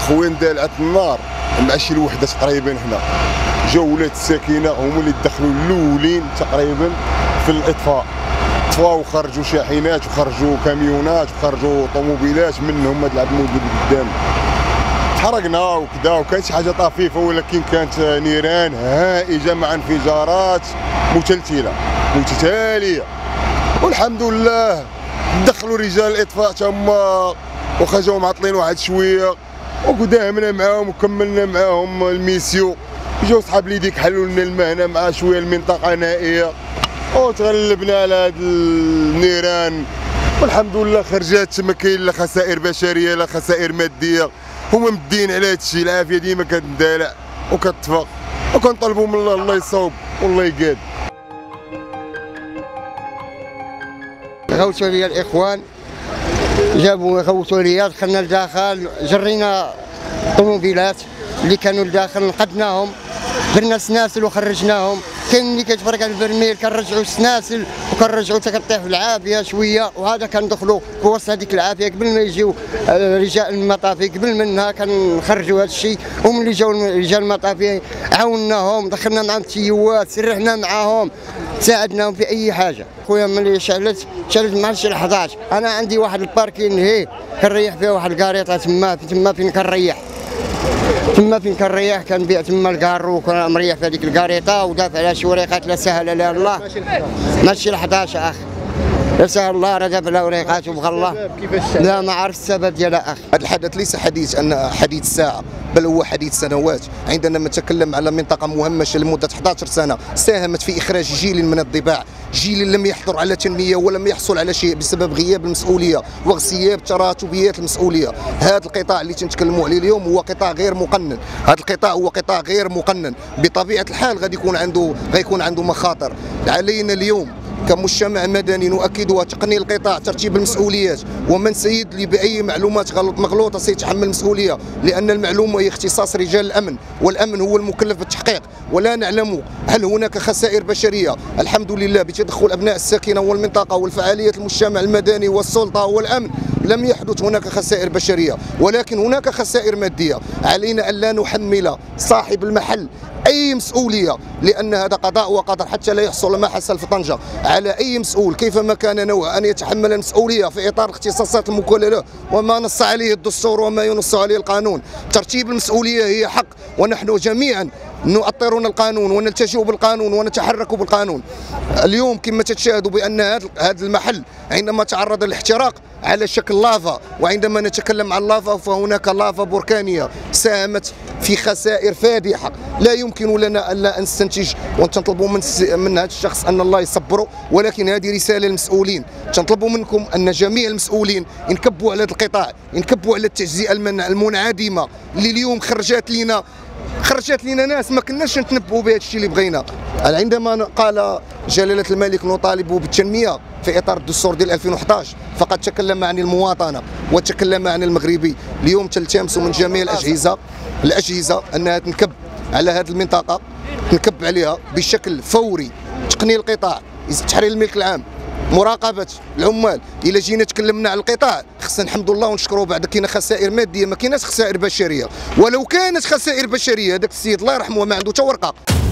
خويا اندلعت النار مع شي الوحده تقريبا هنا، جاو ولاد الساكنه هما اللي دخلوا الاولين تقريبا في الاطفاء، طفاو وخرجوا شاحنات وخرجوا كاميونات وخرجوا طوموبيلات منهم هاد العمود اللي قدام. تحرقنا وكذا وكانت شي حاجه طفيفه، ولكن كانت نيران هائجه مع انفجارات متتاليه. والحمد لله دخلوا رجال الاطفاء تما واخا جاو معطلين واحد شويه وداهمنا معاهم وكملنا معاهم الميسيو. جاو صحاب ليديك حلوا لنا المهنه مع شويه المنطقه نائيه وتغلبنا على هاد النيران، والحمد لله خرجات ما كاين لا خسائر بشريه لا خسائر ماديه. هما مدين على هاد الشيء، العافيه ديما كتندلع وكتفق، وكنطلبوا من الله يصوب والله يقاد. غوتوا لي الاخوان، جابوا غوتوا لي، دخلنا لداخل جرينا طوموبيلات اللي كانوا لداخل، نقدناهم درنا السناسل وخرجناهم. كاين اللي كيتفرق على البرميل كنرجعوا السناسل وكنرجعوا حتى كطيح في العافيه شويه، وهذا كندخلوا في وسط هذيك العافيه قبل ما يجيو رجال المطافي، قبل منها كنخرجوا هذا الشيء. وملي جاو رجال المطافي عاوناهم، دخلنا معهم التيوات، سرحنا معاهم، ساعدناهم في اي حاجه. خويا ملي شعلت مع شي 11، انا عندي واحد الباركين هي كنريح فيه واحد الكاريطه تما فين كنريح، كنبيع تما الكارو، وكان مريح في هذيك الكاريطه ودافع على شي وريقات لا سهل لها الله. ماشي ل 11 اخ، لا سهل الله راه دافع على وريقات وبغى الله. لا ما عرفت السبب ديالها اخ. هذا الحدث ليس حديث ساعه، بل هو حديث سنوات. عندنا نتكلم على منطقه مهمشه لمده 11 سنه ساهمت في اخراج جيل من الضباع، جيل لم يحضر على تنميه ولم يحصل على شيء بسبب غياب المسؤوليه واغتياب تراتبيات المسؤوليه. هذا القطاع اللي تنتكلموا عليه اليوم هو قطاع غير مقنن، هذا القطاع هو قطاع غير مقنن، بطبيعه الحال غادي يكون عنده مخاطر. علينا اليوم كمجتمع مدني نؤكدها تقنين القطاع، ترتيب المسؤوليات، ومن سيدلي باي معلومات مغلوطه سيتحمل المسؤوليه، لان المعلومه هي اختصاص رجال الامن، والامن هو المكلف بالتحقيق. ولا نعلم هل هناك خسائر بشريه. الحمد لله بتدخل ابناء الساكنه والمنطقه والفعاليه المجتمع المدني والسلطه والامن لم يحدث هناك خسائر بشريه، ولكن هناك خسائر ماديه. علينا ان لا نحمل صاحب المحل اي مسؤوليه، لان هذا قضاء وقدر، حتى لا يحصل ما حصل في طنجه. على اي مسؤول كيفما كان نوعه ان يتحمل المسؤوليه في اطار الاختصاصات المكلله له وما نص عليه الدستور وما ينص عليه القانون. ترتيب المسؤوليه هي حق، ونحن جميعا نؤطرون القانون ونلتجئ بالقانون ونتحرك بالقانون. اليوم كما تشاهدوا بان هذا المحل عندما تعرض للاحتراق على شكل لافا، وعندما نتكلم عن لافا فهناك لافا بركانيه ساهمت في خسائر فادحه. لا يمكن لنا الا ان نستنتج ونطلبوا من هذا الشخص ان الله يصبره، ولكن هذه رساله للمسؤولين. تنطلبوا منكم ان جميع المسؤولين ينكبوا على هذا القطاع، ينكبوا على التجزئه المنعدمه اللي اليوم خرجت لنا ناس ما كناش نتنبؤوا بهذا الشيء اللي بغينا. عندما قال جلاله الملك نطالب بالتنميه في اطار الدستور ديال 2011 فقد تكلم عن المواطنه وتكلم عن المغربي. اليوم تلتمس من جميع الاجهزه انها تنكب على هذه المنطقه، تنكب عليها بشكل فوري. تقنين القطاع، تحرير الملك العام، مراقبه العمال. الا جينا تكلمنا على القطاع خصنا نحمدوا الله ونشكروا بعد. كاينه خسائر ماديه، ما كايناش خسائر بشريه. ولو كانت خسائر بشريه هذاك السيد الله يرحمه ما عنده حتى ورقه.